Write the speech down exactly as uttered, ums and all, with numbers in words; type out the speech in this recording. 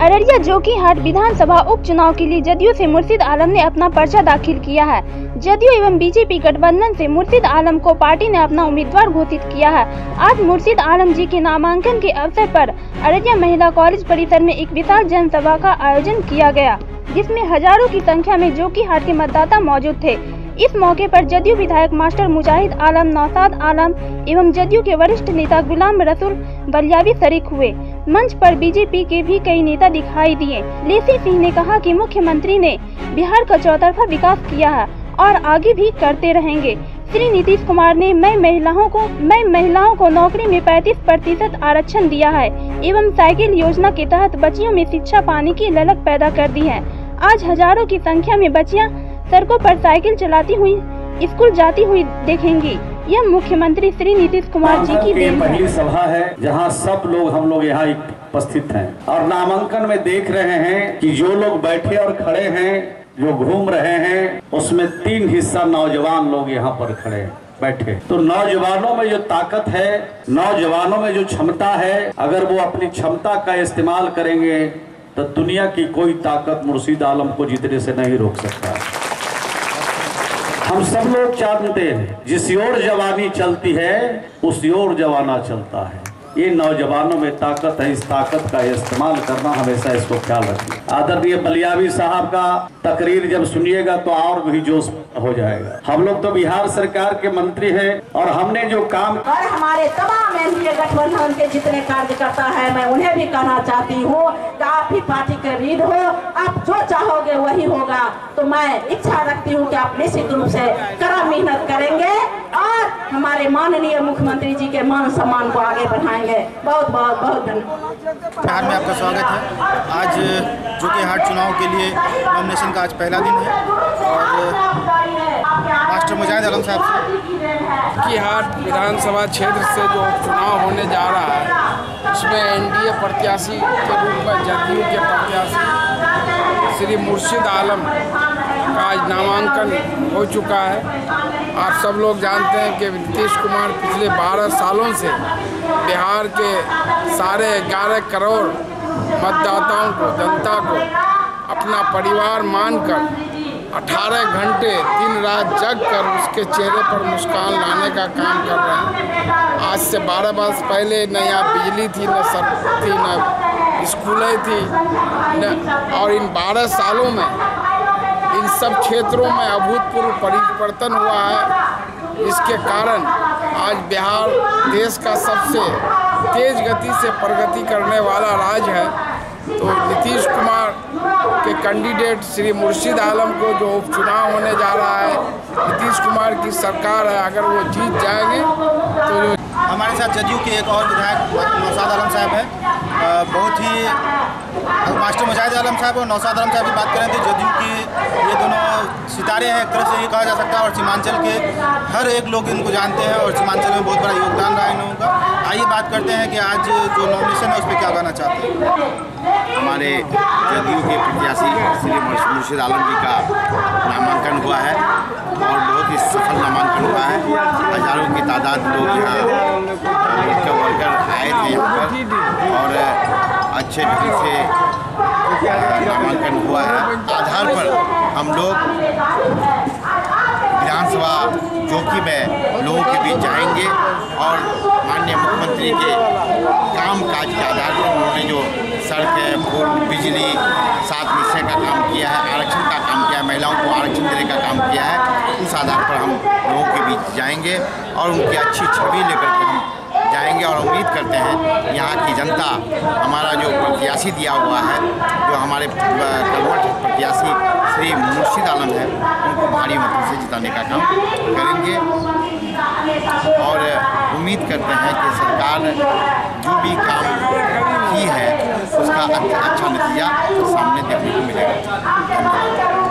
अररिया जोकीहाट विधानसभा उपचुनाव के लिए जदयू से मुर्शिद आलम ने अपना पर्चा दाखिल किया है। जदयू एवं बीजेपी गठबंधन से मुर्शिद आलम को पार्टी ने अपना उम्मीदवार घोषित किया है। आज मुर्शिद आलम जी के नामांकन के अवसर पर अररिया महिला कॉलेज परिसर में एक विशाल जनसभा का आयोजन किया गया, जिसमें हजारों की संख्या में जोकीहाट के मतदाता मौजूद थे। इस मौके पर जदयू विधायक मास्टर मुजाहिद आलम, नौशाद आलम एवं जदयू के वरिष्ठ नेता गुलाम रसूल बलियावी शरीक हुए। मंच पर बीजेपी के भी कई नेता दिखाई दिए। लेसी सिंह ने कहा कि मुख्यमंत्री ने बिहार का चौतरफा विकास किया है और आगे भी करते रहेंगे। श्री नीतीश कुमार ने मैं महिलाओं को मैं महिलाओं को नौकरी में पैंतीस प्रतिशत आरक्षण दिया है एवं साइकिल योजना के तहत बच्चियों में शिक्षा पाने की ललक पैदा कर दी है। आज हजारों की संख्या में बच्चियां सड़कों पर साइकिल चलाती हुई स्कूल जाती हुई देखेंगी। यह मुख्यमंत्री श्री नीतीश कुमार जी की देन है। पहली सभा है जहां सब लोग हम लोग यहाँ उपस्थित हैं और नामांकन में देख रहे हैं कि जो लोग बैठे और खड़े हैं, जो घूम रहे हैं, उसमें तीन हिस्सा नौजवान लोग यहाँ पर खड़े बैठे। तो नौजवानों में जो ताकत है, नौजवानों में जो क्षमता है, अगर वो अपनी क्षमता का इस्तेमाल करेंगे तो दुनिया की कोई ताकत मुर्शिद आलम को जीतने से नहीं रोक सकता। हम सब लोग जानते हैं जिस ओर जवानी चलती है उस ओर जवाना चलता है। ये नौजवानों में ताकत है, इस ताकत का इस्तेमाल करना हमेशा इसको ख्याल रखिए। आदरणीय बलियावी साहब का तकरीर जब सुनिएगा तो और भी जोश हो जाएगा। हम लोग तो बिहार सरकार के मंत्री हैं और हमने जो काम और हमारे तमाम एनडीए गठबंधन के जितने कार्यकर्ता है, मैं उन्हें भी कहना चाहती हूँ कि आप ही पार्टी के रीढ़ हो, आप जो चाहोगे वही होगा। तो मैं इच्छा रखती हूँ कि आप निश्चित रूप से कड़ा मेहनत करेंगे और हमारे माननीय मुख्यमंत्री जी के मान सम्मान को आगे बढ़ाएंगे। बहुत बहुत बहुत धन्यवाद। बिहार में आपका स्वागत है। आज जोकीहाट चुनाव के लिए नॉमिनेशन का आज पहला दिन है और मास्टर मुजाहिद आलम साहब जोकीहाट विधानसभा क्षेत्र से जो चुनाव होने जा रहा है, उसमें एनडीए प्रत्याशी के रूप में जदयू के प्रत्याशी श्री मुर्शिद आलम का आज नामांकन हो चुका है। आप सब लोग जानते हैं कि नीतीश कुमार पिछले बारह सालों से बिहार के सारे ग्यारह करोड़ मतदाताओं को, जनता को अपना परिवार मानकर अठारह घंटे दिन रात जग कर उसके चेहरे पर मुस्कान लाने का काम कर रहे हैं। आज से बारह वर्ष पहले न यहाँ बिजली थी, न सड़क थी, न स्कूलें थी न, और इन बारह सालों में इन सब क्षेत्रों में अभूतपूर्व परिवर्तन हुआ है। इसके कारण आज बिहार देश का सबसे तेज गति से प्रगति करने वाला राज्य है। तो नीतीश कुमार के कैंडिडेट श्री मुर्शिद आलम को जो उपचुनाव होने जा रहा है, नीतीश कुमार की सरकार है, अगर वो जीत जाएंगे तो हमारे साथ जदयू के एक और विधायक नौशाद आलम साहब हैं। बहुत ही मास्टर मुजाहिद आलम साहब और नौशाद आलम साहब की बात करें तो जदयू की ये दोनों सितारे हैं, एक तरह से ये कहा जा सकता है, और सीमांचल के हर एक लोग इनको जानते हैं और सीमांचल में बहुत बड़ा योगदान रहा इन लोगों का। आइए बात करते हैं कि आज जो नॉमिनेशन है उस पर क्या कहना चाहते हैं। हमारे जदयू के प्रत्याशी श्री मुर्शिद आलम जी का नामांकन हुआ है और बहुत ही सफल नामांकन हुआ है। हजारों की तादाद लोग यहाँ उनके वर्कर आए थे यहाँ पर और अच्छे ढंग से नामांकन हुआ है। आधार पर हम लोग विधानसभा जोकी में लोगों के बीच जाएंगे और माननीय मुख्यमंत्री के काम काज के आधार पर उन्होंने जो सड़क, पुल, बिजली, सात निश्चय का काम किया है, आरक्षण का काम किया है, महिलाओं को आरक्षण देने का काम किया है, उस आधार पर हम लोगों के बीच जाएंगे और उनकी अच्छी छवि लेकर के हम जाएंगे और उम्मीद करते हैं यहाँ की जनता हमारा जो प्रत्याशी दिया हुआ है, जो हमारे कलवट प्रत्याशी श्री मुर्शिद आलम है, उनको भारी मतों से जिताने का काम करेंगे और उम्मीद करते हैं कि सरकार जो भी काम की है उसका अच्छा नतीजा सामने देखने को मिलेगा।